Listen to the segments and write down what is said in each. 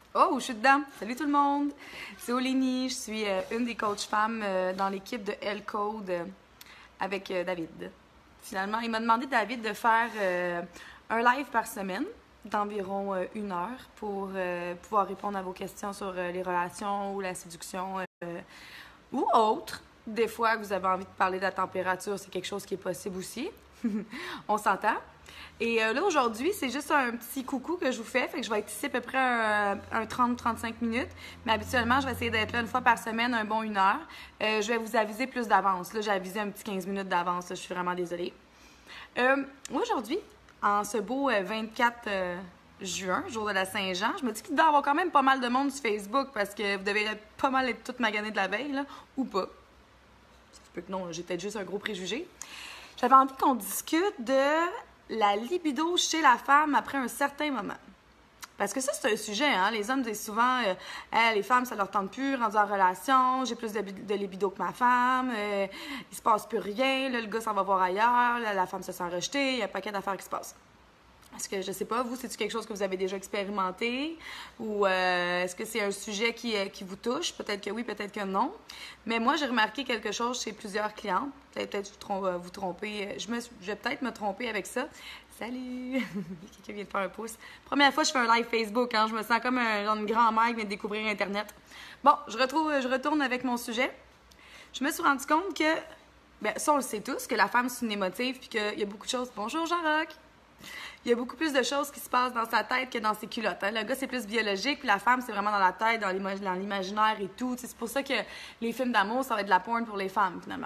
Oh, je suis dedans. Salut tout le monde. C'est Olénie. Je suis une des coachs femmes dans l'équipe de L-Code avec David. Finalement, il m'a demandé, David, de faire un live par semaine d'environ 1 heure pour pouvoir répondre à vos questions sur les relations ou la séduction ou autre. Des fois, que vous avez envie de parler de la température, c'est quelque chose qui est possible aussi. On s'entend. Et là, aujourd'hui, c'est juste un petit coucou que je vous fais. Fait que je vais être ici à peu près un 30-35 minutes. Mais habituellement, je vais essayer d'être là une fois par semaine, un bon 1 heure. Je vais vous aviser plus d'avance. Là, j'ai avisé un petit 15 minutes d'avance. Là, je suis vraiment désolée. Aujourd'hui, en ce beau 24 juin, jour de la Saint-Jean, je me dis qu'il doit y avoir quand même pas mal de monde sur Facebook parce que vous devez pas mal être toutes maganées de la veille, là, ou pas. Ça se peut que non, j'ai peut-être juste un gros préjugé. J'avais envie qu'on discute de la libido chez la femme après un certain moment. Parce que ça, c'est un sujet, hein? Les hommes disent souvent les femmes, ça leur tente plus, rendu en relation, j'ai plus de libido que ma femme, il se passe plus rien, là, le gars s'en va voir ailleurs, là, la femme se sent rejetée, il y a un paquet d'affaires qui se passent. Est-ce que, je sais pas, vous, c'est-tu quelque chose que vous avez déjà expérimenté? Ou est-ce que c'est un sujet qui vous touche? Peut-être que oui, peut-être que non. Mais moi, j'ai remarqué quelque chose chez plusieurs clientes. Peut-être vous tromper. Je vais peut-être me tromper avec ça. Salut! Quelqu'un vient de faire un pouce. Première fois que je fais un live Facebook, hein? Je me sens comme une grand-mère qui vient de découvrir Internet. Bon, je retourne avec mon sujet. Je me suis rendu compte que, bien, ça, on le sait tous, que la femme, c'est une émotive, puis qu'il y a beaucoup de choses. Bonjour, Jean-Roch! Il y a beaucoup plus de choses qui se passent dans sa tête que dans ses culottes. Hein? Le gars, c'est plus biologique, puis la femme, c'est vraiment dans la tête, dans l'imaginaire et tout. C'est pour ça que les films d'amour, ça va être de la porn pour les femmes, finalement.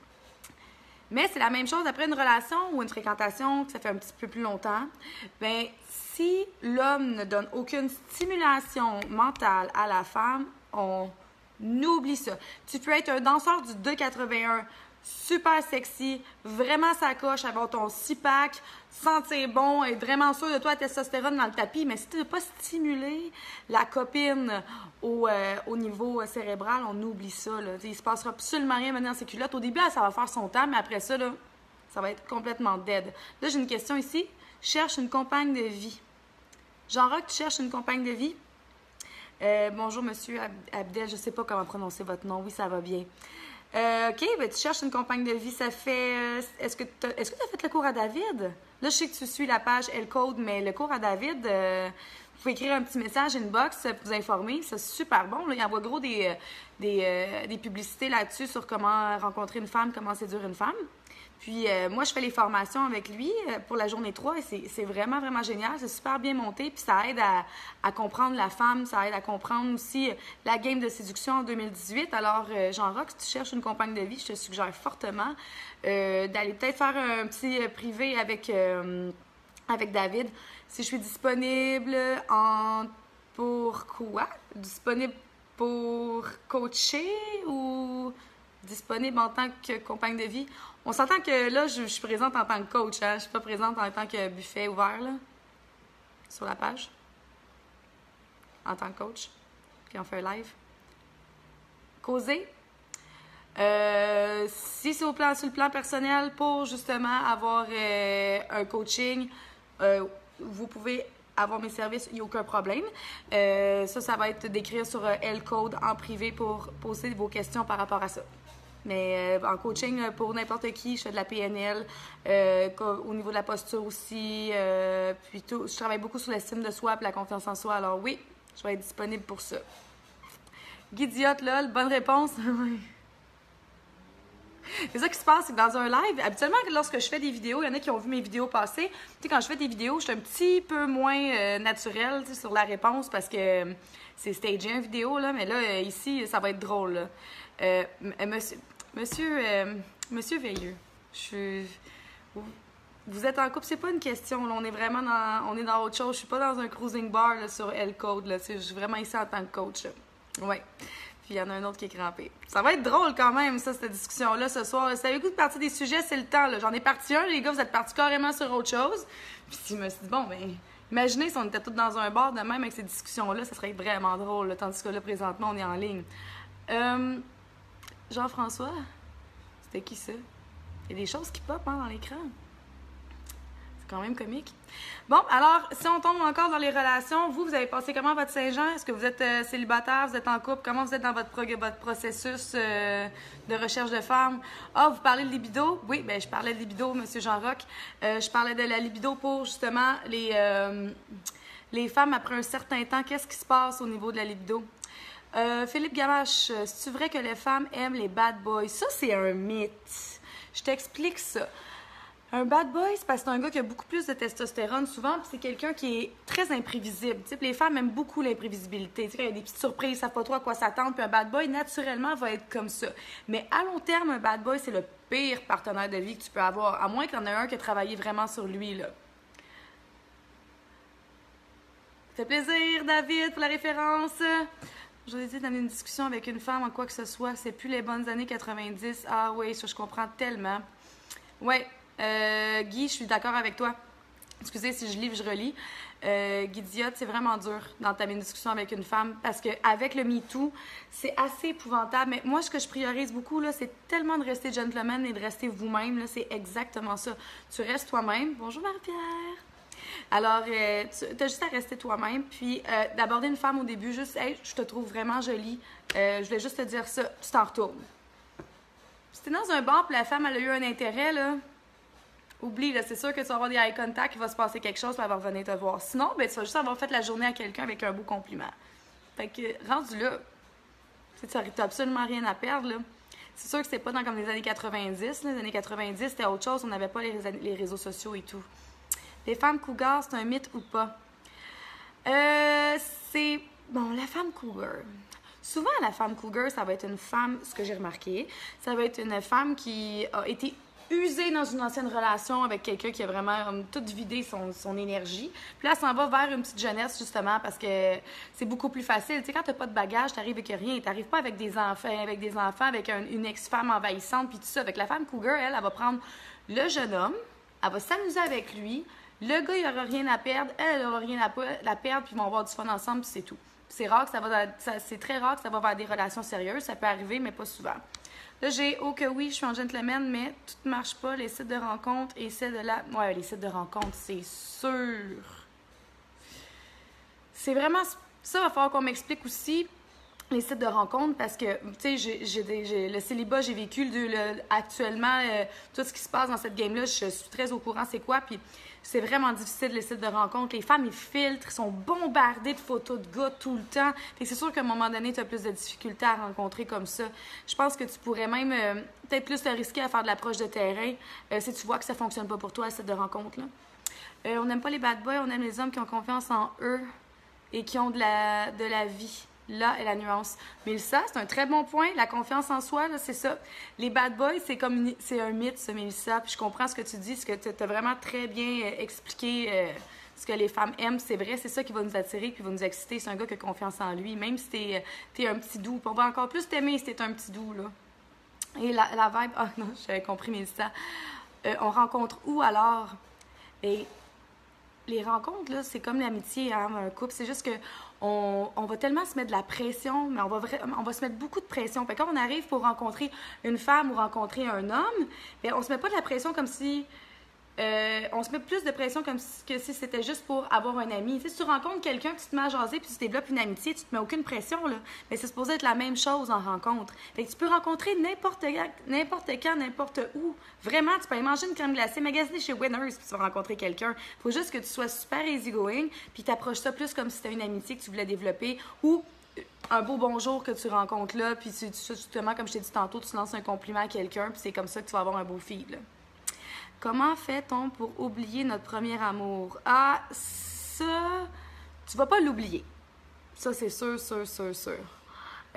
Mais c'est la même chose après une relation ou une fréquentation, que ça fait un petit peu plus longtemps. Bien, si l'homme ne donne aucune stimulation mentale à la femme, on oublie ça. Tu peux être un danseur du 2,81, super sexy, vraiment sacoche, avoir ton six-pack, sentir bon, être vraiment sûr de toi, la testostérone dans le tapis, mais si tu ne veux pas stimuler la copine au niveau cérébral, on oublie ça. Là. Il ne se passera absolument rien maintenant dans ses culottes. Au début, ça va faire son temps, mais après ça, là, ça va être complètement dead. Là, j'ai une question ici. Cherche une compagne de vie. Jean-Roch, tu cherches une compagne de vie? Bonjour, monsieur Abdel, je ne sais pas comment prononcer votre nom. Oui, ça va bien. OK, ben, tu cherches une compagne de vie. Ça fait... Est-ce que tu as fait le cours à David? Là, je sais que tu suis la page L-Code, mais le cours à David, vous pouvez écrire un petit message inbox pour vous informer. C'est super bon. Là. Il envoie gros des publicités là-dessus sur comment rencontrer une femme, comment séduire une femme. Puis moi, je fais les formations avec lui pour la journée 3 et c'est vraiment, vraiment génial. C'est super bien monté. Puis ça aide à comprendre la femme. Ça aide à comprendre aussi la game de séduction en 2018. Alors, Jean-Roch, si tu cherches une compagne de vie, je te suggère fortement d'aller peut-être faire un petit privé avec David. Si je suis disponible pour quoi? Disponible pour coacher ou disponible en tant que compagne de vie? On s'entend que là, je suis présente en tant que coach. Hein? Je ne suis pas présente en tant que buffet ouvert là, sur la page. En tant que coach. Puis on fait un live. Causer. Si c'est sur le plan personnel, pour justement avoir un coaching, vous pouvez avoir mes services, il n'y a aucun problème. Ça va être d'écrire sur L-Code en privé pour poser vos questions par rapport à ça. Mais en coaching, pour n'importe qui, je fais de la PNL, au niveau de la posture aussi. Puis tout, je travaille beaucoup sur l'estime de soi et la confiance en soi. Alors oui, je vais être disponible pour ça. Guidiote, lol, bonne réponse. C'est ça qui se passe, c'est que dans un live, habituellement, lorsque je fais des vidéos, il y en a qui ont vu mes vidéos passer. Tu sais, quand je fais des vidéos, je suis un petit peu moins naturelle sur la réponse parce que c'est stagé une vidéo, là. Mais là, ici, ça va être drôle, là. Monsieur Veilleux, vous êtes en couple, c'est pas une question, là. On est vraiment on est dans autre chose. Je suis pas dans un cruising bar là, sur L-Code, là. Je suis vraiment ici en tant que coach, là. Ouais. Puis il y en a un autre qui est crampé. Ça va être drôle quand même, ça, cette discussion-là, ce soir. Si vous avez le goût de partir des sujets, c'est le temps. J'en ai parti un, les gars, vous êtes partis carrément sur autre chose. Puis je me suis dit, bon, ben, imaginez si on était tous dans un bar de même avec ces discussions-là, ça serait vraiment drôle. Là, tandis que là, présentement, on est en ligne. Jean-François, c'était qui ça? Il y a des choses qui popent hein, dans l'écran. C'est quand même comique. Bon, alors, si on tombe encore dans les relations, vous avez passé comment votre Saint-Jean? Est-ce que vous êtes célibataire, vous êtes en couple? Comment vous êtes dans votre processus de recherche de femme? Ah, vous parlez de libido? Oui, bien, je parlais de libido, M. Jean-Roch. Je parlais de la libido pour, justement, les femmes après un certain temps. Qu'est-ce qui se passe au niveau de la libido? Philippe Gamache, c'est-tu vrai que les femmes aiment les bad boys? Ça, c'est un mythe. Je t'explique ça. Un bad boy, c'est parce que c'est un gars qui a beaucoup plus de testostérone souvent, puis c'est quelqu'un qui est très imprévisible. T'sais, les femmes aiment beaucoup l'imprévisibilité. Quand il y a des petites surprises, ils savent pas trop à quoi s'attendre, puis un bad boy, naturellement, va être comme ça. Mais à long terme, un bad boy, c'est le pire partenaire de vie que tu peux avoir, à moins qu'il y en ait un qui a travaillé vraiment sur lui, là. Ça fait plaisir, David, pour la référence. Je vous ai dit d'amener une discussion avec une femme en quoi que ce soit. C'est plus les bonnes années 90. Ah oui, ça, je comprends tellement. Ouais. Guy, je suis d'accord avec toi. Excusez si je livre, je relis. Guy Diotte, c'est vraiment dur d'entamer une discussion avec une femme parce qu'avec le MeToo, c'est assez épouvantable. Mais moi, ce que je priorise beaucoup, là, c'est tellement de rester gentleman et de rester vous-même. Là, c'est exactement ça. Tu restes toi-même. Bonjour Marie-Pierre. Alors, tu as juste à rester toi-même. Puis, d'aborder une femme au début, juste, hey, je te trouve vraiment jolie. Je voulais juste te dire ça. Tu t'en retournes. Si t'es dans un bar puis la femme, elle a eu un intérêt, là. Oublie, là, c'est sûr que tu vas avoir des eye contact, il va se passer quelque chose, puis elle va revenir te voir. Sinon, ben, tu vas juste avoir fait la journée à quelqu'un avec un beau compliment. Fait que, rendu là, tu n'as absolument rien à perdre, là. C'est sûr que c'est pas comme les années 90. Là. Les années 90, c'était autre chose, on n'avait pas les réseaux sociaux et tout. Les femmes cougars, c'est un mythe ou pas? C'est... Bon, la femme cougar. Souvent, la femme cougar, ça va être une femme, ce que j'ai remarqué, ça va être une femme qui a été usée dans une ancienne relation avec quelqu'un qui a vraiment tout vidé son énergie. Puis là, elle s'en va vers une petite jeunesse, justement, parce que c'est beaucoup plus facile. Tu sais, quand t'as pas de bagage, t'arrives avec rien. T'arrives pas avec des enfants, avec une ex-femme envahissante, puis tout ça. Avec la femme cougar, elle va prendre le jeune homme, elle va s'amuser avec lui. Le gars, il aura rien à perdre, elle aura rien à perdre, puis ils vont avoir du fun ensemble, puis c'est tout. C'est rare que c'est très rare que ça va vers des relations sérieuses. Ça peut arriver, mais pas souvent. Là, j'ai oh que oui, je suis en gentleman, mais tout ne marche pas. Les sites de rencontres et celles de la... Ouais, les sites de rencontres, c'est sûr. C'est vraiment... Ça, va falloir qu'on m'explique aussi les sites de rencontres parce que, tu sais, le célibat, j'ai vécu actuellement tout ce qui se passe dans cette game-là. Je suis très au courant c'est quoi, puis c'est vraiment difficile, les sites de rencontres. Les femmes, ils filtrent, ils sont bombardés de photos de gars tout le temps. Fait que c'est sûr qu'à un moment donné, tu as plus de difficultés à rencontrer comme ça. Je pense que tu pourrais même peut-être plus te risquer à faire de l'approche de terrain si tu vois que ça ne fonctionne pas pour toi, le site de rencontre-là. On n'aime pas les bad boys, on aime les hommes qui ont confiance en eux et qui ont de la vie. Là est la nuance. Mais ça, c'est un très bon point. La confiance en soi, là, c'est ça. Les bad boys, c'est un mythe, ça, Mélissa. Puis je comprends ce que tu dis, ce que tu as vraiment très bien expliqué ce que les femmes aiment. C'est vrai, c'est ça qui va nous attirer puis va nous exciter. C'est un gars qui a confiance en lui. Même si t'es un petit doux. Puis on va encore plus t'aimer si t'es un petit doux, là. Et la vibe... Ah non, j'avais compris, Mélissa. On rencontre où, alors? Et les rencontres, là, c'est comme l'amitié, hein, un couple. C'est juste que on va tellement se mettre de la pression, mais on va se mettre beaucoup de pression. Fait que quand on arrive pour rencontrer une femme ou rencontrer un homme, bien, on se met pas de la pression comme si... on se met plus de pression comme si c'était juste pour avoir un ami. Tu sais, si tu rencontres quelqu'un, tu te mets à jaser puis tu développes une amitié, tu te mets aucune pression, là. Mais c'est supposé être la même chose en rencontre. Fait que tu peux rencontrer n'importe quand, n'importe où. Vraiment, tu peux aller manger une crème glacée, magasiner chez Winners puis tu vas rencontrer quelqu'un. Faut juste que tu sois super easygoing puis t'approches ça plus comme si c'était une amitié que tu voulais développer ou un beau bonjour que tu rencontres là puis justement, comme je t'ai dit tantôt, tu lances un compliment à quelqu'un puis c'est comme ça que tu vas avoir un beau feed, là. Comment fait-on pour oublier notre premier amour? Ah, ça, tu vas pas l'oublier. Ça, c'est sûr. Tu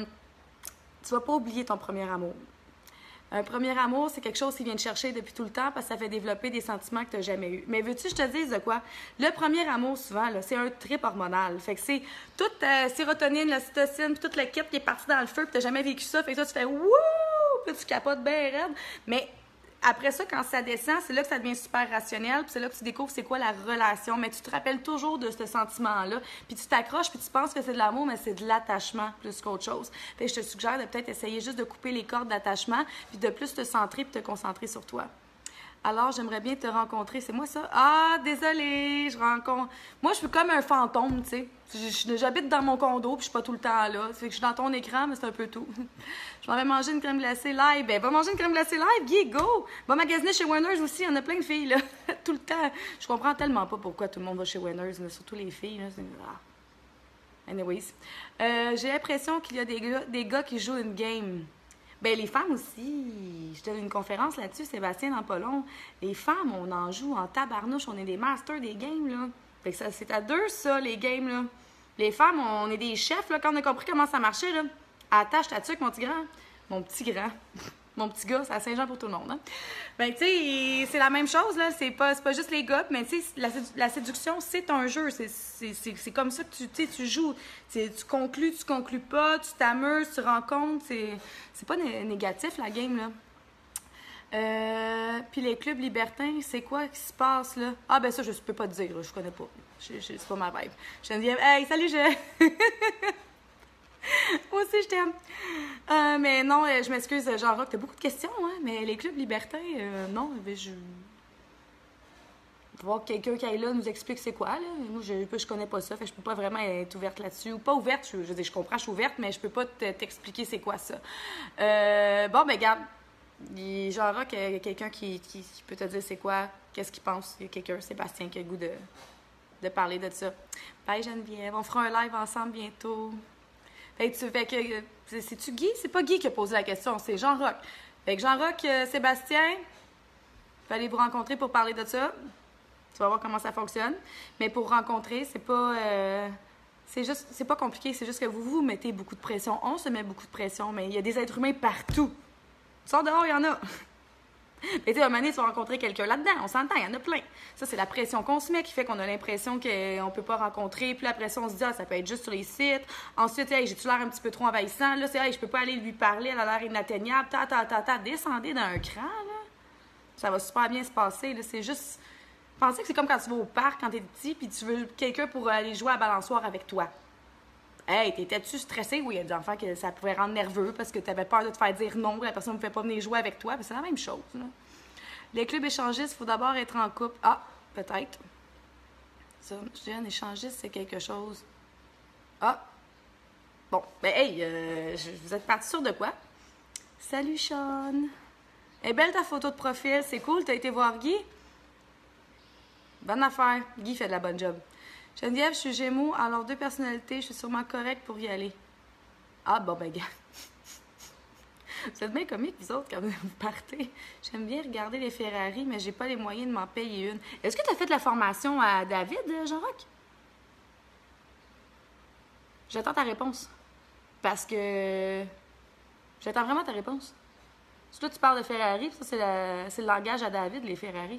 vas pas oublier ton premier amour. Un premier amour, c'est quelque chose qui vient te chercher depuis tout le temps parce que ça fait développer des sentiments que tu n'as jamais eus. Mais veux-tu que je te dise de quoi? Le premier amour, souvent, là, c'est un trip hormonal. Fait que c'est toute ta sérotonine, l'ocytocine, puis toute le kit qui est parti dans le feu, puis tu n'as jamais vécu ça. Fait que toi, tu fais « wouh! » Puis tu capotes bien raide. Mais après ça, quand ça descend, c'est là que ça devient super rationnel, puis c'est là que tu découvres c'est quoi la relation, mais tu te rappelles toujours de ce sentiment-là, puis tu t'accroches, puis tu penses que c'est de l'amour, mais c'est de l'attachement plus qu'autre chose. Fait que je te suggère de peut-être essayer juste de couper les cordes d'attachement, puis de plus te centrer puis te concentrer sur toi. Alors, j'aimerais bien te rencontrer. C'est moi, ça? Ah, désolée, je rencontre... Moi, je suis comme un fantôme, tu sais. J'habite dans mon condo, puis je suis pas tout le temps là. Fait que je suis dans ton écran, mais c'est un peu tout. Je m'en vais manger une crème glacée live. Ben, va manger une crème glacée live, Guy, go! Va magasiner chez Winners aussi, il y en a plein de filles, là. Tout le temps. Je comprends tellement pas pourquoi tout le monde va chez Winners, là. Surtout les filles, là. Anyways. J'ai l'impression qu'il y a des gars qui jouent une game. Ben les femmes aussi. Je donne une conférence là-dessus, Sébastien, dans pas long. Les femmes, on en joue en tabarnouche. On est des masters des games, là. Fait que ça, c'est à deux, ça, les games, là. Les femmes, on est des chefs, là. Quand on a compris comment ça marchait, là. Attache ta tuque, mon petit grand. Mon petit grand. Mon petit gars, c'est à Saint-Jean pour tout le monde, hein. Ben, tu sais, c'est la même chose, là. C'est pas juste les gars, mais tu sais, la séduction, c'est un jeu. C'est comme ça que tu joues. Tu conclus pas, tu t'amuses, tu rencontres. C'est pas négatif, la game, là. Puis les clubs libertins, c'est quoi qui se passe, là? Ah, ben ça, je peux pas te dire, là. Je connais pas. C'est pas ma vibe. Geneviève, hey, salut, Moi aussi, je t'aime. Mais non, je m'excuse, Jean-Roch, t'as beaucoup de questions, hein? Mais les clubs libertins, non, je... Voir quelqu'un qui est là nous explique c'est quoi, là. Moi, je connais pas ça, fait que je peux pas vraiment être ouverte là-dessus. Ou pas ouverte, je veux dire, je comprends, je suis ouverte, mais je peux pas t'expliquer c'est quoi ça. Bon, ben, regarde, Jean-Roch, il y a quelqu'un qui peut te dire c'est quoi, qu'est-ce qu'il pense. Il y a quelqu'un, Sébastien, qui a le goût de parler de ça. Bye, Geneviève, on fera un live ensemble bientôt. Fait que c'est-tu Guy? C'est pas Guy qui a posé la question, c'est Jean-Roch. Fait que Jean-Roch, Sébastien, vous allez vous rencontrer pour parler de ça. Tu vas voir comment ça fonctionne. Mais pour rencontrer, c'est pas... c'est pas compliqué, c'est juste que vous mettez beaucoup de pression. On se met beaucoup de pression, mais il y a des êtres humains partout. Sors dehors, il y en a. Mais tu sais, à un moment donné, tu vas rencontrer quelqu'un là-dedans. On s'entend, il y en a plein. Ça, c'est la pression qu'on se met qui fait qu'on a l'impression qu'on ne peut pas rencontrer. Puis après ça, on se dit, ah, ça peut être juste sur les sites. Ensuite, hey, j'ai-tu l'air un petit peu trop envahissant? Là, c'est, hey, je peux pas aller lui parler, elle a l'air inatteignable. Descendez d'un cran, là. Ça va super bien se passer, là. C'est juste... Pensez que c'est comme quand tu vas au parc quand t'es petit, puis tu veux quelqu'un pour aller jouer à balançoire avec toi. Hey, t'étais-tu stressé? Oui, il y a des enfants que ça pouvait rendre nerveux parce que t'avais peur de te faire dire non, la personne ne pouvait pas venir jouer avec toi. C'est la même chose, là. Les clubs échangistes, il faut d'abord être en couple. Ah, peut-être. Ça, je dis un échangiste, c'est quelque chose. Ah! Bon, ben hey, vous êtes parti sur de quoi? Salut, Sean! Elle est belle ta photo de profil, c'est cool, t'as été voir Guy? Bonne affaire, Guy fait de la bonne job. Geneviève, je suis Gémeaux, alors 2 personnalités, je suis sûrement correcte pour y aller. Ah, bon, ben, gars. Vous êtes bien comiques, vous autres, quand vous partez. J'aime bien regarder les Ferrari, mais j'ai pas les moyens de m'en payer une. Est-ce que tu as fait de la formation à David, Jean-Roch? J'attends ta réponse. Parce que... J'attends vraiment ta réponse. Parce que là, tu parles de Ferrari, ça, c'est le langage à David, les Ferrari.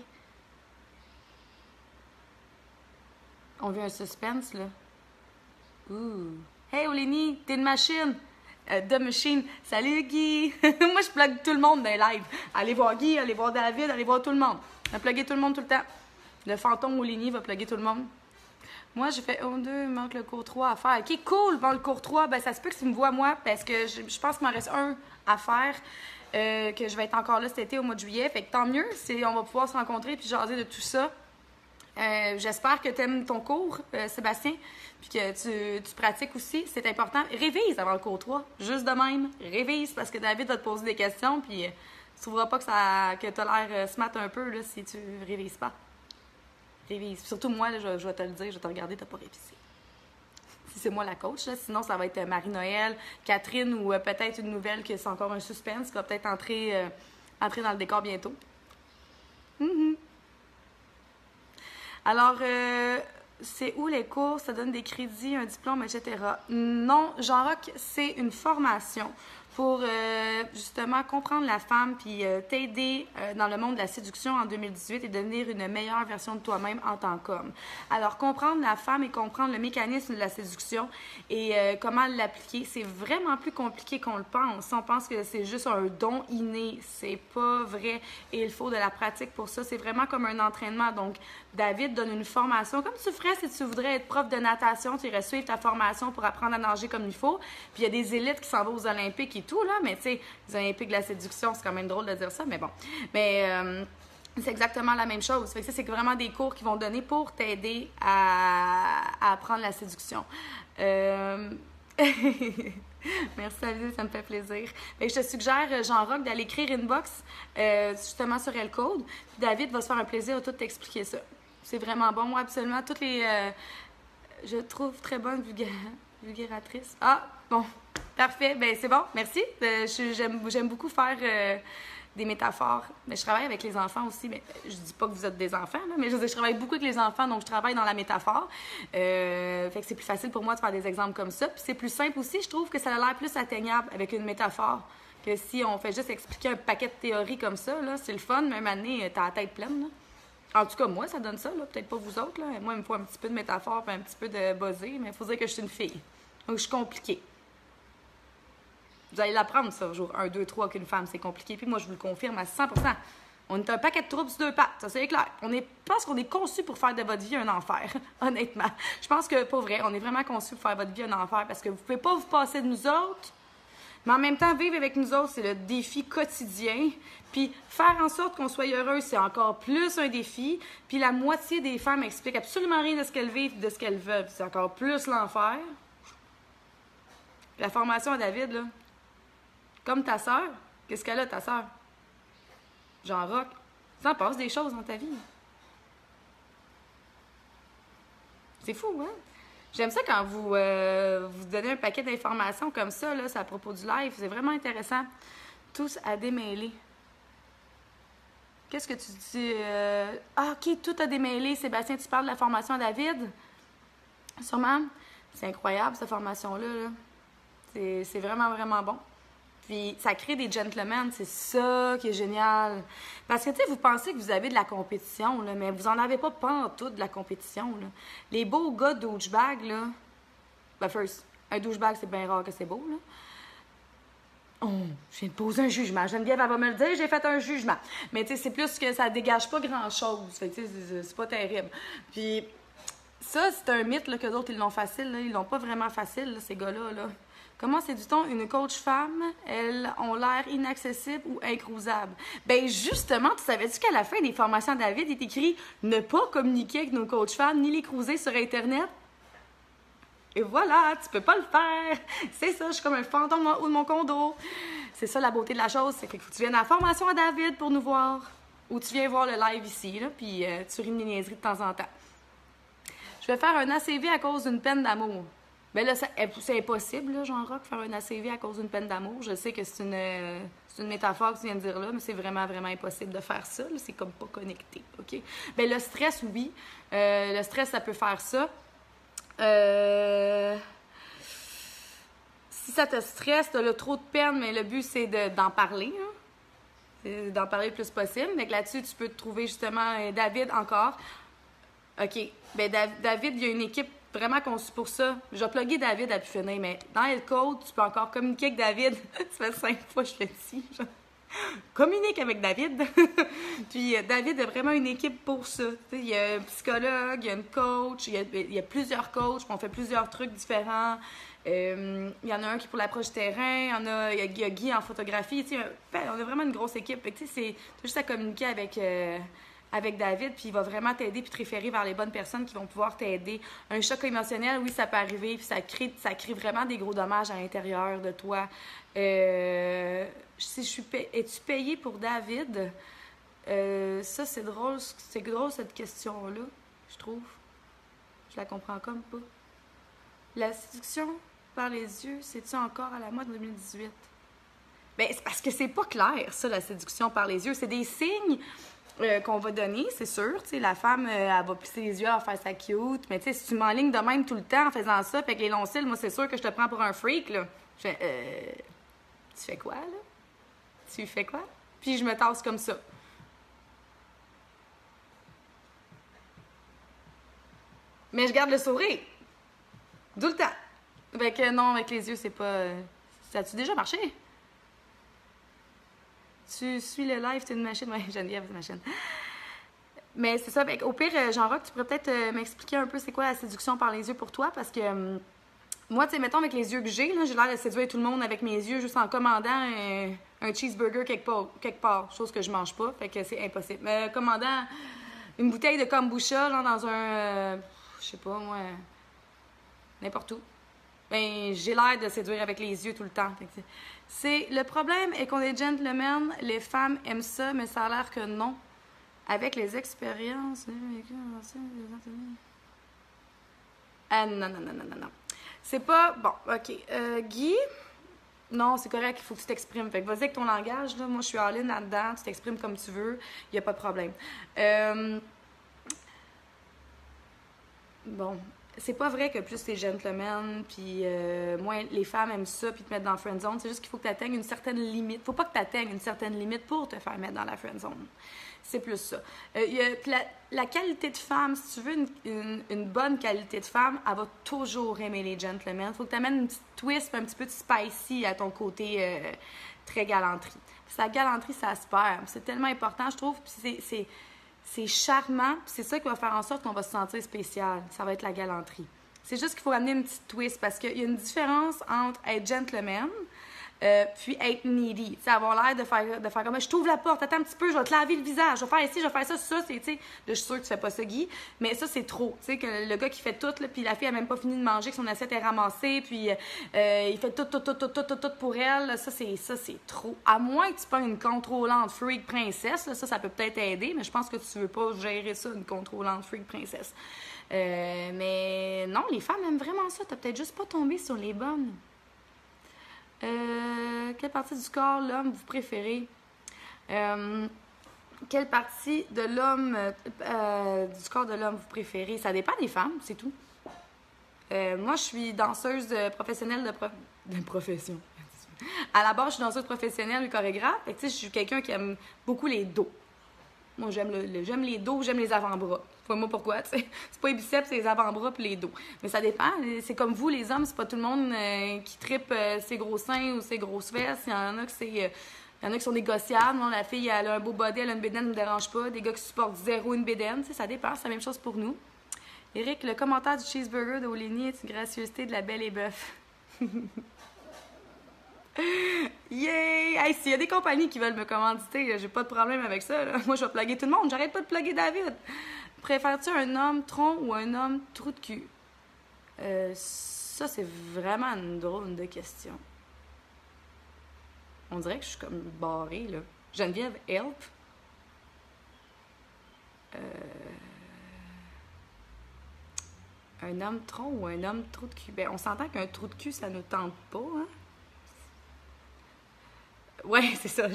On veut un suspense, là. Ouh. Hey, Olénie, t'es une machine. De machine. Salut, Guy. Moi, je plug tout le monde dans les lives. Allez voir Guy, allez voir David, allez voir tout le monde. Je vais plugger tout le monde tout le temps. Le fantôme Olénie va plugger tout le monde. Moi, j'ai fait 1, 2, il manque le cours 3 à faire. OK, cool. Bon, le cours 3, ben ça se peut que tu me vois, moi, parce que je pense qu'il m'en reste un à faire. Que je vais être encore là cet été, au mois de juillet. Fait que tant mieux, on va pouvoir se rencontrer puis jaser de tout ça. J'espère que tu aimes ton cours, Sébastien, puis que tu pratiques aussi. C'est important. Révise avant le cours 3. Juste de même. Révise parce que David va te poser des questions, puis tu trouveras pas que tu as l'air smart un peu là, si tu révises pas. Révise. Surtout moi, là, je vais te le dire, je vais te regarder, tu n'as pas révisé. Si c'est moi la coach, là, sinon ça va être Marie-Noël, Catherine ou peut-être une nouvelle que c'est encore un suspense qui va peut-être entrer dans le décor bientôt. Alors, c'est où les cours? Ça donne des crédits, un diplôme, etc. Non, Jean-Roch, c'est une formation pour justement comprendre la femme puis t'aider dans le monde de la séduction en 2018 et devenir une meilleure version de toi-même en tant qu'homme. Alors, comprendre la femme et comprendre le mécanisme de la séduction et comment l'appliquer, c'est vraiment plus compliqué qu'on le pense. On pense que c'est juste un don inné. C'est pas vrai et il faut de la pratique pour ça. C'est vraiment comme un entraînement. Donc, David donne une formation comme tu ferais si tu voudrais être prof de natation. Tu irais suivre ta formation pour apprendre à nager comme il faut. Puis il y a des élites qui s'en vont aux Olympiques et tout, là. Mais tu sais, les Olympiques de la séduction, c'est quand même drôle de dire ça, mais bon. Mais c'est exactement la même chose. Fait que ça, c'est vraiment des cours qu'ils vont donner pour t'aider à apprendre la séduction. Merci David, ça me fait plaisir. Fait que je te suggère, Jean-Roch, d'aller écrire inbox justement sur L-Code. Puis David va se faire un plaisir de tout t'expliquer ça. C'est vraiment bon. Moi, absolument, toutes les... je trouve très bonne vulgaratrice. Ah, bon. Parfait. Ben c'est bon. Merci. J'aime beaucoup faire des métaphores. Mais je travaille avec les enfants aussi. Mais je dis pas que vous êtes des enfants, là, mais je travaille beaucoup avec les enfants, donc je travaille dans la métaphore. Fait que c'est plus facile pour moi de faire des exemples comme ça. Puis c'est plus simple aussi. Je trouve que ça a l'air plus atteignable avec une métaphore que si on fait juste expliquer un paquet de théories comme ça. Là, c'est le fun, mais même année, t'as la tête pleine. Là. En tout cas, moi, ça donne ça. Là. Peut-être pas vous autres. Là. Moi, il me faut un petit peu de métaphore et un petit peu de buzzer, mais il faut dire que je suis une fille. Donc, je suis compliquée. Vous allez l'apprendre, ça, jour 1, 2, 3, qu'une femme, c'est compliqué. Puis moi, je vous le confirme à 100%. On est un paquet de troubles sur deux pattes, ça c'est clair. Je pense qu'on est conçu pour faire de votre vie un enfer, honnêtement. Je pense que, pour vrai, on est vraiment conçu pour faire votre vie un enfer parce que vous pouvez pas vous passer de nous autres, mais en même temps, vivre avec nous autres, c'est le défi quotidien. Puis faire en sorte qu'on soit heureux, c'est encore plus un défi. Puis la moitié des femmes expliquent absolument rien de ce qu'elles vivent, de ce qu'elles veulent. C'est encore plus l'enfer. La formation à David, là, comme ta sœur, qu'est-ce qu'elle a, ta sœur? Jean-Roch, ça en passe des choses dans ta vie. C'est fou, hein? J'aime ça quand vous donnez un paquet d'informations comme ça, là, c'est à propos du live. C'est vraiment intéressant. Tous à démêler. Qu'est-ce que tu dis? Ah, OK, tout à démêler. Sébastien, tu parles de la formation à David? Sûrement. C'est incroyable, cette formation-là. Là. C'est vraiment, vraiment bon. Puis ça crée des gentlemen, c'est ça qui est génial. Parce que, tu sais, vous pensez que vous avez de la compétition, là, mais vous en avez pas pantoute de la compétition, là. Les beaux gars douchebag, là... Ben, first, un douchebag, c'est bien rare que c'est beau, là. Oh, je viens de poser un jugement. Geneviève, elle va me le dire, j'ai fait un jugement. Mais, tu sais, c'est plus que ça dégage pas grand-chose. Fait que, tu sais, c'est pas terrible. Puis, ça, c'est un mythe, là, que d'autres, ils l'ont facile, là. Ils l'ont pas vraiment facile, là, ces gars-là, là. Comment séduit-on une coach femme? Elles ont l'air inaccessibles ou incruisables. Ben justement, tu savais-tu qu'à la fin des formations de David, il est écrit « Ne pas communiquer avec nos coachs femmes ni les cruiser sur Internet ». Et voilà, tu peux pas le faire. C'est ça, je suis comme un fantôme en haut de mon condo. C'est ça la beauté de la chose, c'est qu'il faut que tu viennes à la formation à David pour nous voir. Ou tu viens voir le live ici, là, puis tu ris une niaiserie de temps en temps. Je vais faire un ACV à cause d'une peine d'amour. Bien là, c'est impossible, là, Jean-Roch, faire un ACV à cause d'une peine d'amour. Je sais que c'est une métaphore que tu viens de dire là, mais c'est vraiment, vraiment impossible de faire ça. C'est comme pas connecté, OK? Bien, le stress, oui. Le stress, ça peut faire ça. Si ça te stresse, tu as trop de peine, mais le but, c'est d'en parler, hein? D'en parler le plus possible. Donc là-dessus, tu peux te trouver justement David encore. OK. Bien, David, il y a une équipe vraiment conçu pour ça. Je vais plugger David à pu finir, mais dans L-Code, tu peux encore communiquer avec David. Ça fait 5 fois que je le dis. Communique avec David. Puis David a vraiment une équipe pour ça. T'sais, il y a un psychologue, il y a une coach, il y a plusieurs coachs, on fait plusieurs trucs différents. Il y en a un qui est pour l'approche terrain, il y a Guy en photographie. On a vraiment une grosse équipe. C'est juste à communiquer avec David, puis il va vraiment t'aider puis te référer vers les bonnes personnes qui vont pouvoir t'aider. Un choc émotionnel, oui, ça peut arriver, puis ça crée vraiment des gros dommages à l'intérieur de toi. Es-tu payé pour David? Ça, c'est drôle cette question-là, je trouve. Je la comprends comme pas. La séduction par les yeux, c'est-tu encore à la mode en 2018? Bien, c'est parce que c'est pas clair, ça, la séduction par les yeux. C'est des signes qu'on va donner, c'est sûr. T'sais, la femme, elle va plisser les yeux, elle va faire ça cute. Mais si tu m'enlignes de même tout le temps en faisant ça, puis avec les longs cils, moi, c'est sûr que je te prends pour un freak. Là. Tu fais quoi, là? Tu fais quoi? Puis je me tasse comme ça. Mais je garde le sourire. Tout le temps. Fait que non, avec les yeux, c'est pas... Ça a-tu déjà marché? Tu suis le live, t'es une machine. Oui, Geneviève, c'est une machine. Mais c'est ça. Au pire, Jean-Roch, tu pourrais peut-être m'expliquer un peu c'est quoi la séduction par les yeux pour toi, parce que Moi, tu sais, mettons, avec les yeux que j'ai l'air de séduire tout le monde avec mes yeux juste en commandant un cheeseburger quelque part, chose que je mange pas, fait que c'est impossible. Mais commandant une bouteille de kombucha, genre dans je sais pas, moi, n'importe où. Ben, j'ai l'air de séduire avec les yeux tout le temps. Le problème est qu'on est gentlemen, les femmes aiment ça, mais ça a l'air que non. Avec les expériences... Ah, non, non, non, non, non, non. C'est pas... Bon, OK. Guy... Non, c'est correct, il faut que tu t'exprimes. Fait que vas-y avec ton langage, là. Moi, je suis all in là-dedans. Tu t'exprimes comme tu veux. Il n'y a pas de problème. Bon... C'est pas vrai que plus t'es gentleman, puis moins les femmes aiment ça, puis te mettre dans la friend zone. C'est juste qu'il faut que tu atteignes une certaine limite. Faut pas que tu atteignes une certaine limite pour te faire mettre dans la friend zone. C'est plus ça. La qualité de femme, si tu veux une bonne qualité de femme, elle va toujours aimer les gentlemen. Faut que tu amènes une petite twist, un petit peu de spicy à ton côté très galanterie. Puis la galanterie, ça se perd. C'est tellement important, je trouve. Puis c'est charmant, puis c'est ça qui va faire en sorte qu'on va se sentir spécial. Ça va être la galanterie. C'est juste qu'il faut amener une petite twist parce qu'il y a une différence entre être gentleman puis être needy. T'sais, avoir l'air de faire comme je t'ouvre la porte, attends un petit peu, je vais te laver le visage, je vais faire ici, je vais faire ça, c'est, tu sais. Là, je suis sûre que tu fais pas ça, Guy, mais ça, c'est trop. Tu sais, que le gars qui fait tout, là, puis la fille a même pas fini de manger, que son assiette est ramassée, puis il fait tout pour elle, là, ça, c'est trop. À moins que tu prennes une contrôlante freak princesse, là, ça peut peut-être aider, mais je pense que tu veux pas gérer ça, une contrôlante freak princesse. Mais non, les femmes aiment vraiment ça. T'as peut-être juste pas tombé sur les bonnes. Quelle partie du corps, l'homme, vous préférez? Quelle partie de l'homme, du corps de l'homme, vous préférez? Ça dépend des femmes, c'est tout. Moi, je suis danseuse professionnelle de profession. À la base, je suis danseuse professionnelle et chorégraphe. Fait que, je suis quelqu'un qui aime beaucoup les dos. Moi, j'aime les dos, j'aime les avant-bras. C'est pas moi pourquoi, tu sais. C'est pas les biceps, c'est les avant-bras puis les dos. Mais ça dépend. C'est comme vous, les hommes, c'est pas tout le monde qui trippe ses gros seins ou ses grosses fesses. Il y en a que c'est... il y en a qui sont négociables. Non, la fille, elle a un beau body, elle a une bédaine, ne me dérange pas. Des gars qui supportent zéro une bédaine. Tu sais, ça dépend. C'est la même chose pour nous. Éric, le commentaire du cheeseburger de Oligny est une gracieuseté de la Belle et Bœuf. Yay! Hey, s'il y a des compagnies qui veulent me commanditer, j'ai pas de problème avec ça. Là. Moi, je vais plugger tout le monde. J'arrête pas de plugger David. Préfères-tu un homme tronc ou un homme trou de cul? Ça, c'est vraiment une drôle de question. On dirait que je suis comme barrée, là. Geneviève, help. Un homme tronc ou un homme trou de cul? Ben, on s'entend qu'un trou de cul, ça nous tente pas, hein? Ouais, c'est ça,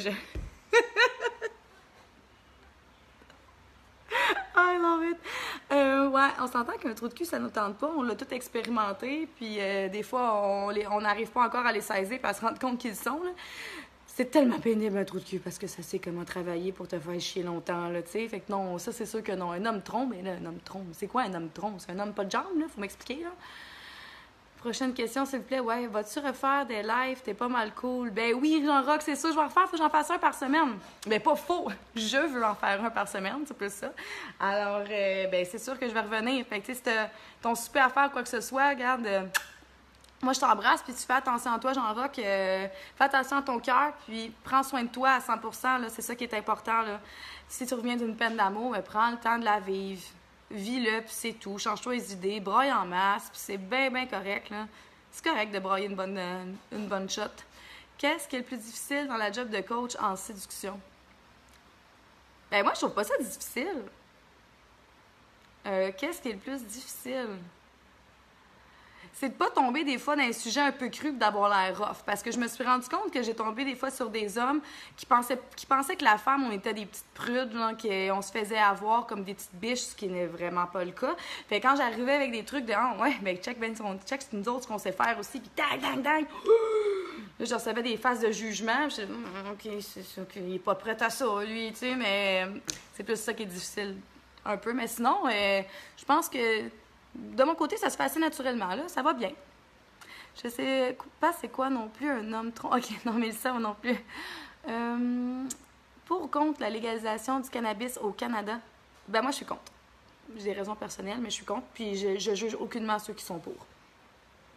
I love it! Ouais, on s'entend qu'un trou de cul, ça nous tente pas. On l'a tout expérimenté, puis des fois, on n'arrive pas encore à les saisir et à se rendre compte qu'ils sont, là. C'est tellement pénible, un trou de cul, parce que ça sait comment travailler pour te faire chier longtemps, là, tu sais. Fait que non, ça, c'est sûr que non. Un homme tronc, mais là, un homme tronc, c'est quoi un homme tronc? C'est un homme pas de jambes, là? Faut m'expliquer, là. Prochaine question, s'il vous plaît. Ouais, vas-tu refaire des lives? T'es pas mal cool. Ben oui, Jean-Roch, c'est ça, je vais en refaire. Faut que j'en fasse un par semaine. Ben pas faux. Je veux en faire un par semaine, c'est plus ça. Alors, ben c'est sûr que je vais revenir. Fait que, tu sais, si t'as ton super affaire ou quoi que ce soit, regarde, moi, je t'embrasse, puis tu fais attention à toi, Jean-Roch. Fais attention à ton cœur, puis prends soin de toi à 100%. Là, c'est ça qui est important. Là. Si tu reviens d'une peine d'amour, ben, prends le temps de la vivre. Vis-le, puis c'est tout. Change-toi les idées, braille en masse, puis c'est bien, bien correct, là. C'est correct de brailler une bonne shot. Qu'est-ce qui est le plus difficile dans la job de coach en séduction? Ben moi, je trouve pas ça difficile. Qu'est-ce qui est le plus difficile? C'est de pas tomber des fois dans un sujet un peu cru d'avoir l'air rough. Parce que je me suis rendu compte que j'ai tombé des fois sur des hommes qui pensaient que la femme, on était des petites prudes, qu'on se faisait avoir comme des petites biches, ce qui n'est vraiment pas le cas. Fait que quand j'arrivais avec des trucs de « ouais, mais check c'est nous autres ce qu'on sait faire aussi », puis « dang, dang, dang », là, je recevais des phases de jugement, puis je disais « ok, c'est sûr qu'il est pas prêt à ça, lui, tu sais, mais c'est plus ça qui est difficile un peu. » Mais sinon, je pense que de mon côté, ça se fait assez naturellement, là. Ça va bien. Je sais pas c'est quoi non plus un homme tronc. OK, non, mais ça non plus. Pour ou contre la légalisation du cannabis au Canada? Ben moi, je suis contre. J'ai des raisons personnelles, mais je suis contre. Puis je juge aucunement ceux qui sont pour.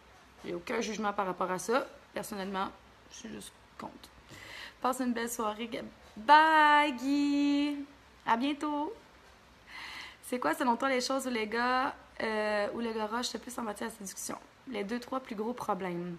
J'ai aucun jugement par rapport à ça. Personnellement, je suis juste contre. Passe une belle soirée. Bye, Guy! À bientôt! C'est quoi, selon toi, les choses où les gars ou le gars rush le plus en matière de séduction? Les 2-3 plus gros problèmes.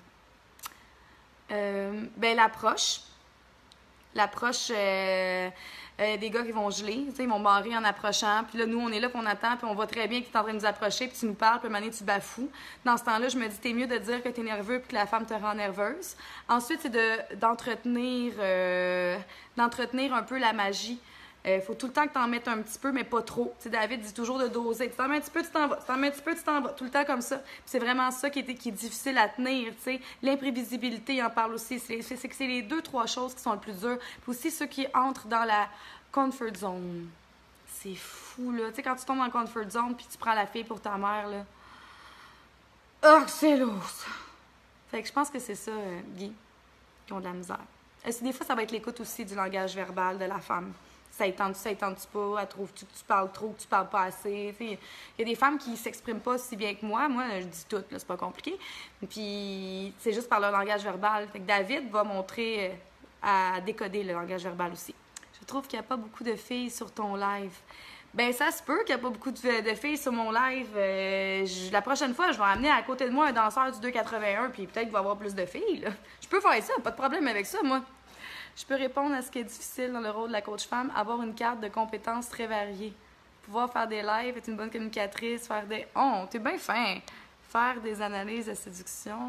Ben, l'approche. L'approche, des gars qui vont geler, tu sais, ils vont barrer en approchant. Puis là, nous, on est là, puis on attend, puis on voit très bien que tu es en train de nous approcher, puis tu nous parles, puis à un moment donné, tu bafoues. Dans ce temps-là, je me dis, t'es mieux de dire que tu es nerveux, puis que la femme te rend nerveuse. Ensuite, c'est d'entretenir un peu la magie. Faut tout le temps que tu en mettes un petit peu, mais pas trop. Tu sais, David dit toujours de doser. Tu t'en mets un petit peu, tu t'en vas. Tu t'en mets un petit peu, tu t'en vas. Tout le temps comme ça. Puis c'est vraiment ça qui est difficile à tenir. Tu sais. L'imprévisibilité, il en parle aussi. C'est que c'est les 2-3 choses qui sont le plus dures. Puis aussi ceux qui entrent dans la comfort zone. C'est fou, là. Tu sais, quand tu tombes dans la comfort zone puis tu prends la fille pour ta mère, là. Oh, c'est lourd, ça. Fait que je pense que c'est ça, Guy, qui ont de la misère. Des fois, ça va être l'écoute aussi du langage verbal de la femme. Ça tente pas, elle trouve que tu parles trop, que tu parles pas assez. Il y a des femmes qui s'expriment pas si bien que moi. Moi, je dis tout, là, c'est pas compliqué. Puis c'est juste par leur langage verbal. Fait que David va montrer à décoder le langage verbal aussi. Je trouve qu'il n'y a pas beaucoup de filles sur ton live. Ben ça se peut qu'il n'y a pas beaucoup de filles sur mon live. La prochaine fois, je vais amener à côté de moi un danseur du 2,81, puis peut-être qu'il va y avoir plus de filles, là. Je peux faire ça, pas de problème avec ça, moi. Je peux répondre à ce qui est difficile dans le rôle de la coach femme, avoir une carte de compétences très variée. Pouvoir faire des lives, être une bonne communicatrice, faire des... Oh, t'es bien fin! Faire des analyses de séduction.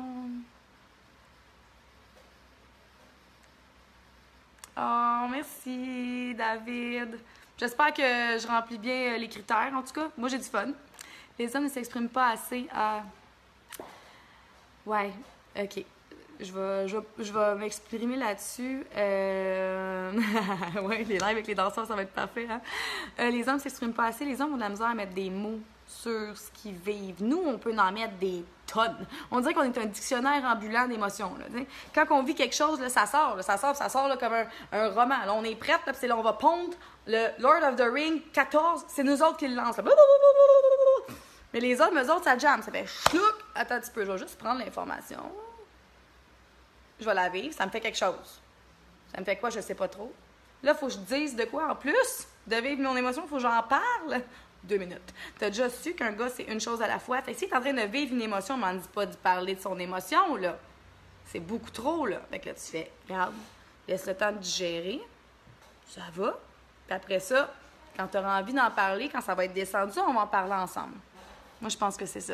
Oh, merci, David. J'espère que je remplis bien les critères, en tout cas. Moi, j'ai du fun. Les hommes ne s'expriment pas assez à... Ouais, OK. Je vais m'exprimer là-dessus. Ouais, les lives avec les danseurs, ça va être parfait. Hein? Les hommes ne s'expriment pas assez. Les hommes ont de la misère à mettre des mots sur ce qu'ils vivent. Nous, on peut en mettre des tonnes. On dirait qu'on est un dictionnaire ambulant d'émotions. Là, quand on vit quelque chose, là, ça sort là, comme un roman. Là, on est prête, là, là, on va pondre le Lord of the Ring 14. C'est nous autres qui le lancent. Là. Mais les hommes, eux autres, ça jamme. Ça fait chlouc. Attends un petit peu, je vais juste prendre l'information. Je vais la vivre, ça me fait quelque chose. Ça me fait quoi, je sais pas trop. Là, il faut que je dise de quoi en plus de vivre mon émotion, il faut que j'en parle. 2 minutes. Tu as déjà su qu'un gars, c'est une chose à la fois. Fait que si tu es en train de vivre une émotion, on m'en dit pas de parler de son émotion, là. C'est beaucoup trop, là. Fait que là, tu fais, regarde, laisse le temps de digérer. Ça va. Puis après ça, quand tu auras envie d'en parler, quand ça va être descendu, on va en parler ensemble. Moi, je pense que c'est ça.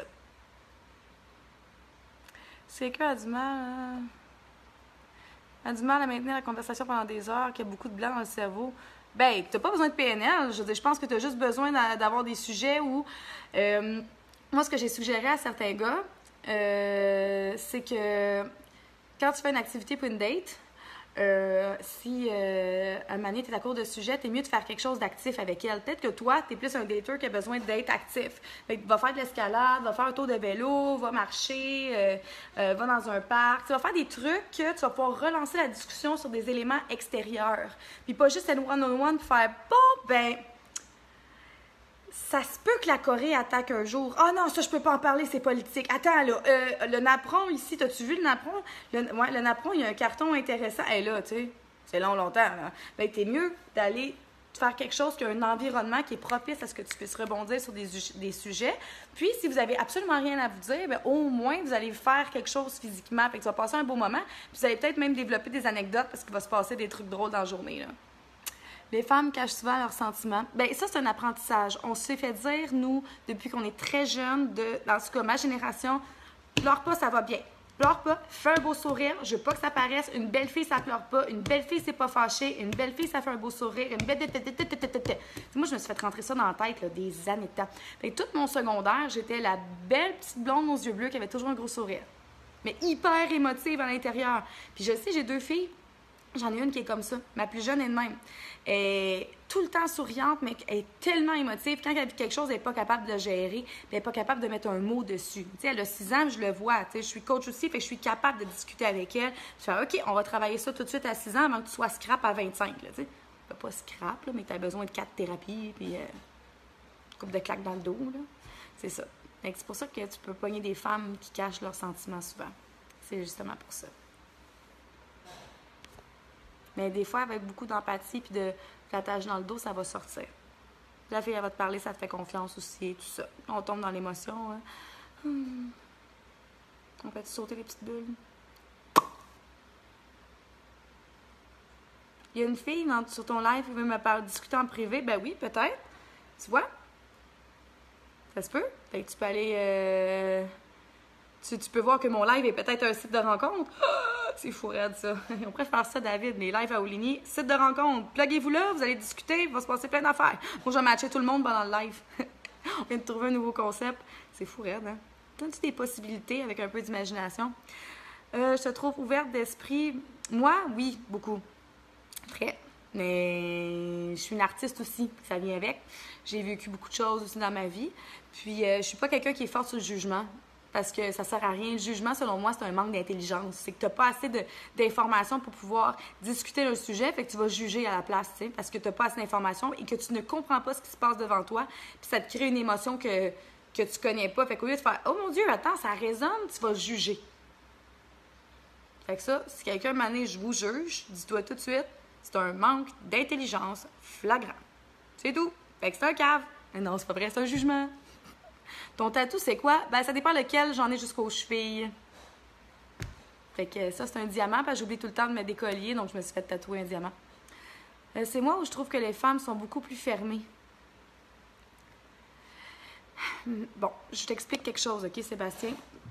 C'est que a du mal... a du mal à maintenir la conversation pendant des heures, qu'il y a beaucoup de blanc dans le cerveau. Ben, t'as pas besoin de PNL. Je veux dire, je pense que t'as juste besoin d'avoir des sujets où... moi, ce que j'ai suggéré à certains gars, c'est que quand tu fais une activité pour une date, si à un moment donné, t'es à court de sujet, t'es mieux de faire quelque chose d'actif avec elle. Peut-être que toi, t'es plus un dater qui a besoin d'être actif. Fait que va faire de l'escalade, va faire un tour de vélo, va marcher, va dans un parc. Tu vas faire des trucs que tu vas pouvoir relancer la discussion sur des éléments extérieurs. Puis pas juste être one-on-one pour faire « Bon, ben... » Ça se peut que la Corée attaque un jour. Ah non, ça, je peux pas en parler, c'est politique. Attends, là, le napperon ici, t'as-tu vu le napperon? Le napperon, il y a un carton intéressant. Et là, tu sais, c'est longtemps, là. Ben, t'es mieux d'aller faire quelque chose qui a un environnement qui est propice à ce que tu puisses rebondir sur des sujets. Puis, si vous avez absolument rien à vous dire, ben, au moins, vous allez faire quelque chose physiquement. Fait que tu vas passer un beau moment. Puis, vous allez peut-être même développer des anecdotes parce qu'il va se passer des trucs drôles dans la journée, là. Les femmes cachent souvent leurs sentiments. Bien, ça, c'est un apprentissage. On s'est fait dire, nous, depuis qu'on est très jeunes, en tout cas, ma génération, pleure pas, ça va bien. Pleure pas, fais un beau sourire, je veux pas que ça paraisse. Une belle fille, ça pleure pas. Une belle fille, c'est pas fâché. Une belle fille, ça fait un beau sourire. Une belle... Moi, je me suis fait rentrer ça dans la tête, là, des années de temps. Fait que tout mon secondaire, j'étais la belle petite blonde aux yeux bleus qui avait toujours un gros sourire. Mais hyper émotive à l'intérieur. Puis je sais, j'ai 2 filles. J'en ai une qui est comme ça. Ma plus jeune est de même. Elle est tout le temps souriante, mais elle est tellement émotive. Quand elle vit quelque chose, elle n'est pas capable de le gérer, puis elle n'est pas capable de mettre un mot dessus. Tu sais, elle a 6 ans, je le vois. Tu sais, je suis coach aussi, fait que je suis capable de discuter avec elle. Je fais, OK, on va travailler ça tout de suite à 6 ans avant que tu sois scrap à 25. Là, tu sais. Pas scrap, là, mais tu as besoin de 4 thérapies, puis une couple de claques dans le dos. Là. C'est ça. Donc, c'est pour ça que tu peux pogner des femmes qui cachent leurs sentiments souvent. C'est justement pour ça. Mais des fois, avec beaucoup d'empathie puis de flattage dans le dos, ça va sortir. La fille, elle va te parler, ça te fait confiance aussi et tout ça. On tombe dans l'émotion. Hein. On peut sauter les petites bulles. Il y a une fille sur ton live qui veut me discuter en privé. Ben oui, peut-être. Tu vois? Ça se peut. Fait que tu peux aller... Tu peux voir que mon live est peut-être un site de rencontre. Oh, c'est fou raide, ça. On pourrait faire ça, David, les lives à Ouligny. Site de rencontre. Pluguez-vous là, vous allez discuter, il va se passer plein d'affaires. Moi, je vais matcher tout le monde pendant le live. On vient de trouver un nouveau concept. C'est fou raide, hein? Donne-tu des possibilités avec un peu d'imagination? Je te trouve ouverte d'esprit. Moi, oui, beaucoup. Très. Mais je suis une artiste aussi, ça vient avec. J'ai vécu beaucoup de choses aussi dans ma vie. Puis, je suis pas quelqu'un qui est fort sur le jugement. Parce que ça sert à rien. Le jugement, selon moi, c'est un manque d'intelligence. C'est que tu n'as pas assez d'informations pour pouvoir discuter d'un sujet, fait que tu vas juger à la place, tu sais, parce que tu n'as pas assez d'informations et que tu ne comprends pas ce qui se passe devant toi, puis ça te crée une émotion que tu connais pas. Fait qu'au lieu de faire « Oh mon Dieu, attends, ça résonne », tu vas juger. Fait que ça, si quelqu'un m'a dit « Je vous juge », dis-toi tout de suite, c'est un manque d'intelligence flagrant. C'est tout. Fait que c'est un cave. Mais non, c'est pas vrai, c'est un jugement. Ton tatou, c'est quoi? Ben, ça dépend lequel, j'en ai jusqu'aux chevilles. Fait que ça, c'est un diamant, parce que j'oublie tout le temps de mettre des colliers, donc je me suis fait tatouer un diamant. C'est moi où je trouve que les femmes sont beaucoup plus fermées. Bon, je t'explique quelque chose, OK, Sébastien?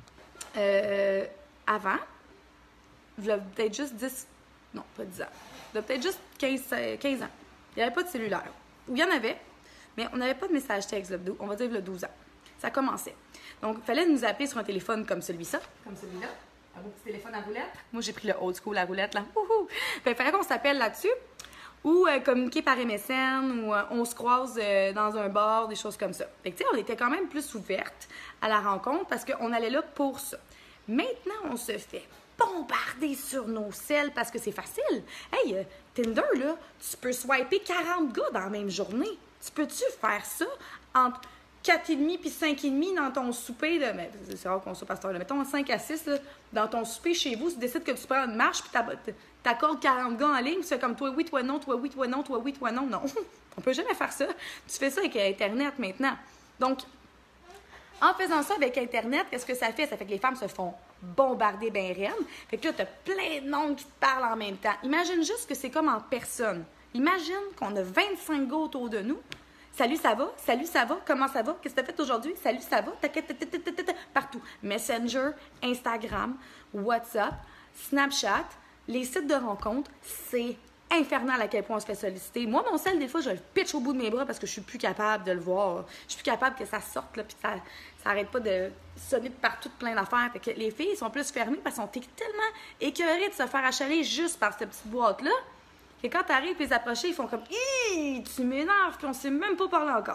Avant, il y a peut-être juste 10... Non, pas 10 ans. Il y a peut-être juste 15 ans. Il n'y avait pas de cellulaire. Ou il y en avait, mais on n'avait pas de message texte, on va dire le 12 ans. Ça commençait. Donc, il fallait nous appeler sur un téléphone comme celui-là. Comme celui-là. Un beau petit téléphone à roulette. Moi, j'ai pris le old school à roulette, là. Wouhou! Il fallait qu'on s'appelle là-dessus. Ou communiquer par MSN, ou on se croise dans un bar, des choses comme ça. Fait que, tu sais, on était quand même plus ouverte à la rencontre parce qu'on allait là pour ça. Maintenant, on se fait bombarder sur nos selles parce que c'est facile. Hey, Tinder, là, tu peux swiper 40 gars dans la même journée. Tu peux-tu faire ça entre 4,5 puis 5,5 dans ton souper, là, mais c'est rare qu'on soit pasteur, là, mettons 5 à 6, là, dans ton souper chez vous, tu décides que tu prends une marche, puis t'accordes 40 gars en ligne, puis c'est comme toi oui, toi non, toi oui, toi non, toi oui, toi non, non. On peut jamais faire ça. Tu fais ça avec Internet maintenant. Donc, en faisant ça avec Internet, qu'est-ce que ça fait? Ça fait que les femmes se font bombarder ben raides. Fait que là, t'as plein de monde qui te parle en même temps. Imagine juste que c'est comme en personne. Imagine qu'on a 25 gars autour de nous. Salut, ça va? Salut, ça va? Comment ça va? Qu'est-ce que tu as fait aujourd'hui? Salut, ça va? Partout. Messenger, Instagram, WhatsApp, Snapchat, les sites de rencontres, c'est infernal à quel point on se fait solliciter. Moi, mon sel, des fois, je le pitch au bout de mes bras parce que je suis plus capable de le voir. Je suis plus capable que ça sorte, là, puis ça arrête pas de sonner de partout de plein d'affaires. Fait que les filles sont plus fermées parce qu'elles sont tellement écœurées de se faire achaler juste par cette petite boîte-là. Et quand tu arrives et les approcher, ils font comme « Hi, tu m'énerves, puis on sait même pas parler encore. »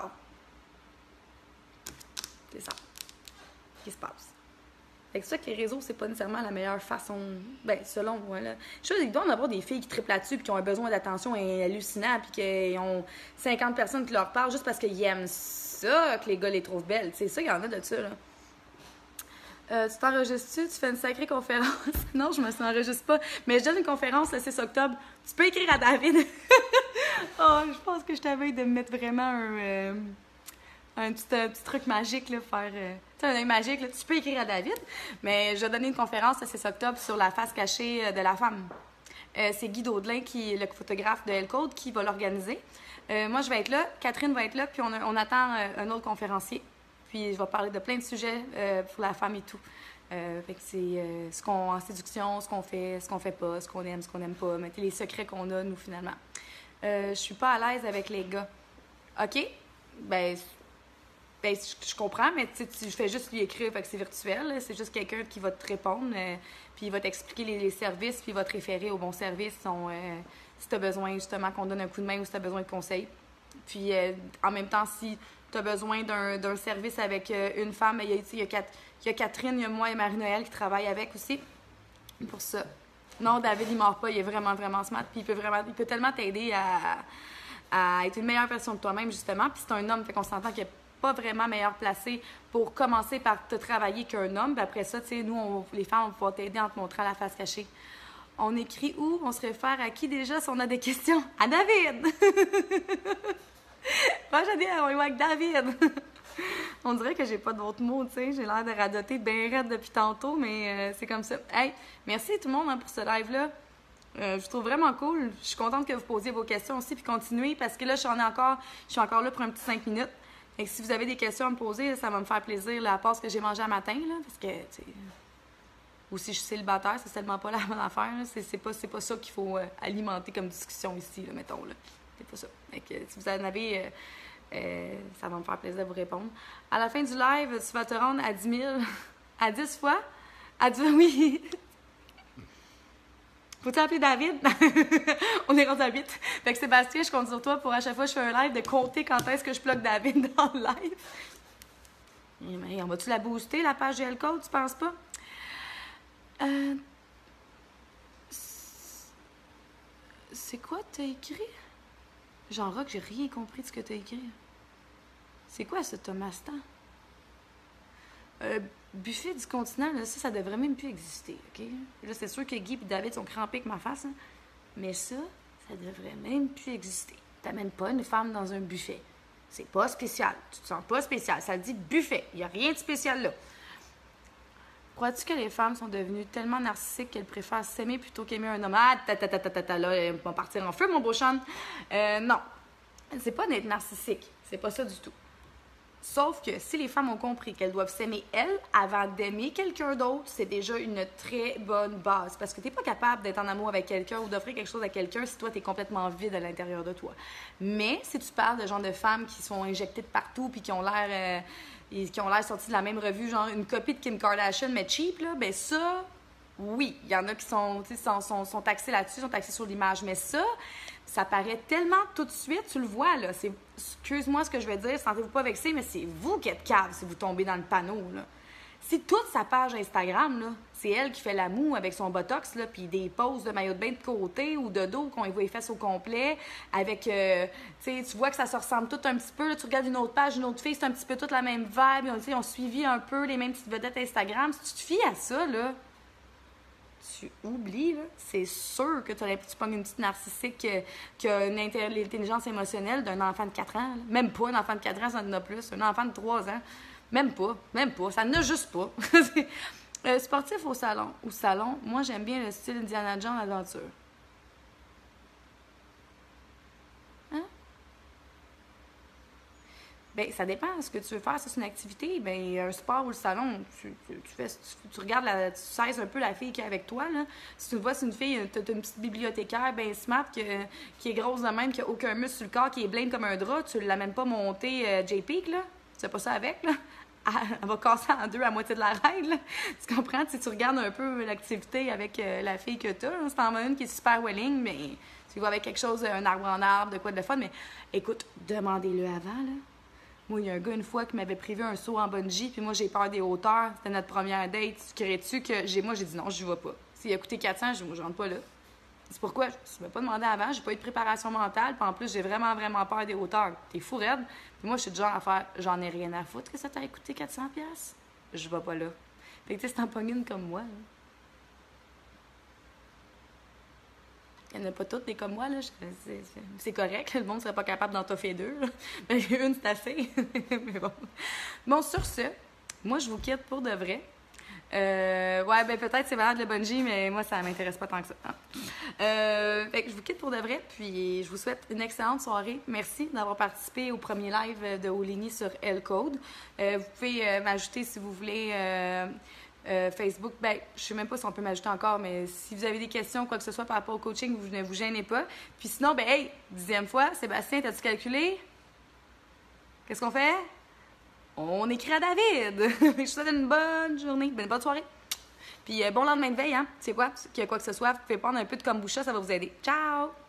C'est ça qui se passe. Fait que c'est ça que les réseaux, c'est pas nécessairement la meilleure façon. Ben, selon moi, là. Je sais qu'il doit y en avoir des filles qui triplent là-dessus, puis qui ont un besoin d'attention hallucinant, puis qui ont 50 personnes qui leur parlent juste parce qu'ils aiment ça, que les gars les trouvent belles. C'est ça, il y en a de ça, là. Tu t'enregistres-tu? Tu fais une sacrée conférence? Non, je me suis enregistre pas. Mais je donne une conférence le 6 octobre. Tu peux écrire à David. Oh, je pense que je t'avais de me mettre vraiment un petit truc magique, là, faire... tu sais, un œil magique, là. Tu peux écrire à David. Mais je vais donner une conférence le 6 octobre sur la face cachée de la femme. C'est Guy Daudelin, qui est le photographe de L-Code, qui va l'organiser. Moi, je vais être là. Catherine va être là. Puis on attend un autre conférencier. Puis je vais parler de plein de sujets pour la femme et tout. Fait que c'est en séduction, ce qu'on fait pas, ce qu'on aime pas, mais les secrets qu'on a, nous, finalement. Je suis pas à l'aise avec les gars. OK? Ben je comprends, mais tu fais juste lui écrire, fait que c'est virtuel. C'est juste quelqu'un qui va te répondre, puis il va t'expliquer les services, puis il va te référer aux bons services si tu as besoin, justement, qu'on donne un coup de main ou si tu as besoin de conseils. Puis en même temps, si tu as besoin d'un service avec une femme, il y a Catherine, il y a moi et Marie-Noël qui travaillent avec aussi pour ça. Non, David, il mord pas, il est vraiment, vraiment smart, puis il peut tellement t'aider à être une meilleure version de toi-même, justement. Puis c'est un homme, fait qu'on s'entend qu'il y a pas vraiment meilleur placé pour commencer par te travailler qu'un homme. Puis après ça, tu sais, nous, les femmes, on va pouvoir t'aider en te montrant la face cachée. On écrit où? On se réfère à qui déjà si on a des questions? À David! Moi, j'ai dit, on y va avec David! On dirait que j'ai pas d'autres mots, tu sais. J'ai l'air de radoter bien raide depuis tantôt, mais c'est comme ça. Hey, merci tout le monde pour ce live-là. Je trouve vraiment cool. Je suis contente que vous posiez vos questions aussi, puis continuez, parce que là, je suis encore là pour un petit 5 minutes. Et si vous avez des questions à me poser, ça va me faire plaisir, la pause que j'ai mangée à matin, là, parce que, tu sais, ou si je suis célibataire, c'est tellement pas la bonne affaire. C'est pas ça qu'il faut alimenter comme discussion ici, là, mettons. Là. C'est pas ça. Donc, si vous en avez, ça va me faire plaisir de vous répondre. À la fin du live, tu vas te rendre à 10 000, à 10 fois. À 10, oui. Faut-tu appeler David? On est rendu à 8. Fait que Sébastien, je compte sur toi pour à chaque fois que je fais un live de compter quand est-ce que je plug David dans le live. Mais on va-tu la booster, la page GL Code, tu penses pas? C'est quoi t'as écrit? Genre, Rock, j'ai rien compris de ce que t'as écrit. C'est quoi ce Thomastan? Buffet du continent, là, ça devrait même plus exister, OK? Là, c'est sûr que Guy et David sont crampés avec ma face, hein? Mais ça devrait même plus exister. T'amènes pas une femme dans un buffet. C'est pas spécial. Tu te sens pas spécial. Ça dit buffet. Il y a rien de spécial là. Crois-tu que les femmes sont devenues tellement narcissiques qu'elles préfèrent s'aimer plutôt qu'aimer un homme? Ah, là, elles vont partir en feu, mon beau Sean. Non. C'est pas d'être narcissique. C'est pas ça du tout. Sauf que si les femmes ont compris qu'elles doivent s'aimer elles avant d'aimer quelqu'un d'autre, c'est déjà une très bonne base. Parce que t'es pas capable d'être en amour avec quelqu'un ou d'offrir quelque chose à quelqu'un si toi t'es complètement vide à l'intérieur de toi. Mais si tu parles de genre de femmes qui sont injectées de partout puis qui ont l'air sorties de la même revue, genre une copie de Kim Kardashian mais cheap, là, ben ça, oui, il y en a qui sont taxés là-dessus, sont taxés sur l'image. Mais ça paraît tellement tout de suite, tu le vois, là. Excuse-moi ce que je vais dire, sentez-vous pas vexé, mais c'est vous qui êtes cave si vous tombez dans le panneau, là. Si toute sa page Instagram, là, c'est elle qui fait la moue avec son botox, là, puis des poses de maillot de bain de côté ou de dos qu'on voit les fesses au complet, avec, tu vois que ça se ressemble tout un petit peu, là, tu regardes une autre page, une autre fille, c'est un petit peu toute la même vibe, ils ont suivi un peu les mêmes petites vedettes Instagram. Si tu te fies à ça, là, tu oublies, là, c'est sûr que tu pognes une petite narcissique qui a l'intelligence émotionnelle d'un enfant de 4 ans. Là. Même pas, un enfant de 4 ans, ça en a plus. Un enfant de 3 ans, même pas, ça n'en a juste pas. Sportif au salon, moi j'aime bien le style Indiana Jones aventure. Hein? Bien, ça dépend. Ce que tu veux faire, c'est une activité. Bien, un sport ou le salon, tu regardes, tu saises un peu la fille qui est avec toi. Là. Si tu vois, c'est une fille, tu as une petite bibliothécaire bien smart qui est grosse de même, qui n'a aucun muscle sur le corps, qui est blinde comme un drap, tu ne l'as même pas montée J-Peak, là. Tu fais pas ça avec, là. Elle va casser en deux à moitié de la règle. Là. Tu comprends? Si tu regardes un peu l'activité avec la fille que tu as, c'est en une qui est super welling, mais tu vas avec quelque chose, un arbre en arbre, de quoi de fun. Mais écoute, demandez-le avant, là. Moi, il y a un gars, une fois, qui m'avait prévu un saut en bungee, puis moi, j'ai peur des hauteurs. C'était notre première date. Tu crées-tu que moi, j'ai dit non, je n'y vais pas. S'il a coûté 400, moi, je rentre pas là. C'est pourquoi? Je ne m'ai pas demandé avant, j'ai pas eu de préparation mentale, puis en plus, j'ai vraiment, vraiment peur des hauteurs. T'es fou raide. Puis moi, je suis du genre à faire, j'en ai rien à foutre que ça t'ait coûté 400$. Je vais pas là. Fait que tu sais, c'est en pogne une comme moi, là. Il n'y en a pas toutes des comme moi, là. C'est correct. Le monde ne serait pas capable d'en toffer deux. Mais une, c'est assez. Mais bon. Bon, sur ce, moi, je vous quitte pour de vrai. Ouais, ben peut-être c'est valable le bungee, mais moi, ça m'intéresse pas tant que ça. Hein. Fait que je vous quitte pour de vrai, puis je vous souhaite une excellente soirée. Merci d'avoir participé au premier live de Olénie sur L-Code. Vous pouvez m'ajouter si vous voulez... Facebook, ben, je sais même pas si on peut m'ajouter encore, mais si vous avez des questions, quoi que ce soit par rapport au coaching, vous ne vous gênez pas. Puis sinon, ben, hey, 10e fois, Sébastien, t'as-tu calculé? Qu'est-ce qu'on fait? On écrit à David. Je vous souhaite une bonne journée, une bonne soirée. Puis bon lendemain de veille, hein? C'est quoi? Qu'il y a quoi que ce soit, vous pouvez prendre un peu de kombucha, ça va vous aider. Ciao!